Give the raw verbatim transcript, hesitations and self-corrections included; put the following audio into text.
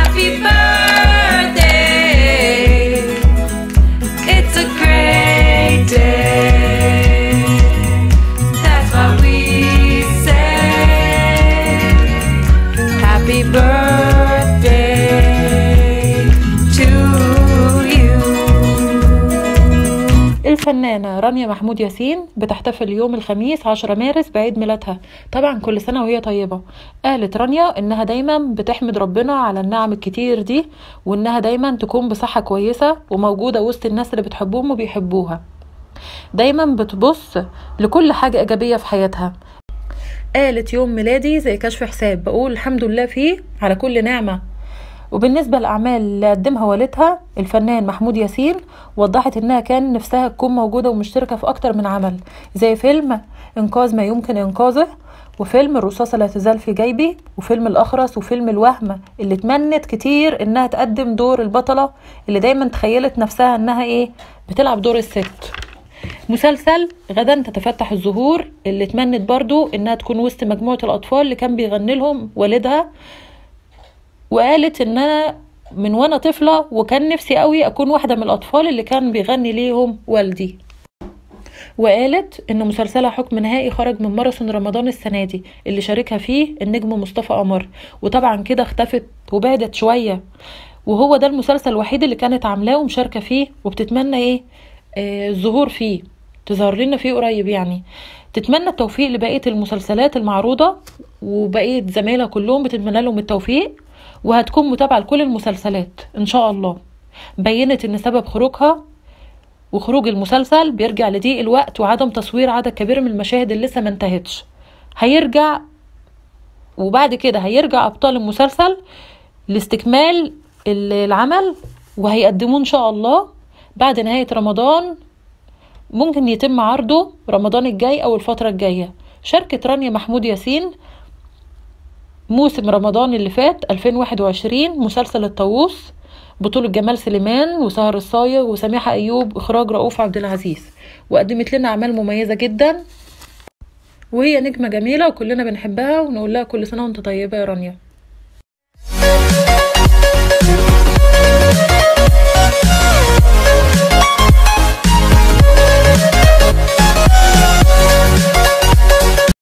happy birthday. It's a great day. That's what we say. Happy birthday to you. الفنانة رانيا محمود ياسين بتحتفل يوم الخميس عشرة مارس بعيد ميلادها. طبعا كل سنة وهي طيبة. قالت رانيا انها دايما بتحمد ربنا على النعم الكتير دي، وانها دايما تكون بصحة كويسة وموجودة وسط الناس اللي بتحبهم وبيحبوها. دايما بتبص لكل حاجة ايجابية في حياتها. قالت يوم ميلادي زي كشف حساب، بقول الحمد لله فيه على كل نعمة. وبالنسبة للأعمال اللي قدمها والدها الفنان محمود ياسين، وضحت انها كان نفسها تكون موجودة ومشتركة في اكتر من عمل، زي فيلم انقاذ ما يمكن انقاذه، وفيلم الرصاصة لا تزال في جيبي، وفيلم الأخرس، وفيلم الوهم، اللي تمنت كتير انها تقدم دور البطلة اللي دايما تخيلت نفسها انها ايه بتلعب دور الست. مسلسل غدا تتفتح الزهور اللي تمنت برضو انها تكون وسط مجموعة الأطفال اللي كان بيغني لهم والدها. وقالت ان انا من وانا طفلة وكان نفسي قوي اكون واحدة من الاطفال اللي كان بيغني ليهم والدي. وقالت ان مسلسلها حكم نهائي خرج من ماراثون رمضان السنة دي اللي شاركها فيه النجم مصطفى قمر، وطبعا كده اختفت وبعدت شوية، وهو ده المسلسل الوحيد اللي كانت عاملاه ومشاركة فيه، وبتتمنى ايه آه الظهور فيه، تظهر لنا فيه قريب يعني. تتمنى التوفيق لبقية المسلسلات المعروضة، وبقية زمايلها كلهم بتتمنى لهم التوفيق، وهتكون متابعة لكل المسلسلات ان شاء الله. بينت ان سبب خروجها وخروج المسلسل بيرجع لضيق الوقت وعدم تصوير عدد كبير من المشاهد اللي لسه ما انتهتش. هيرجع وبعد كده هيرجع ابطال المسلسل لاستكمال العمل، وهيقدموه ان شاء الله بعد نهاية رمضان. ممكن يتم عرضه رمضان الجاي او الفترة الجاية. شاركت رانيا محمود ياسين موسم رمضان اللي فات ألفين وواحد وعشرين مسلسل الطاووس، بطولة جمال سليمان وسهر الصايغ وسميحة أيوب، إخراج رؤوف عبد العزيز، وقدمت لنا أعمال مميزة جدا، وهي نجمة جميلة وكلنا بنحبها، ونقول لها كل سنة وانت طيبة يا رانيا.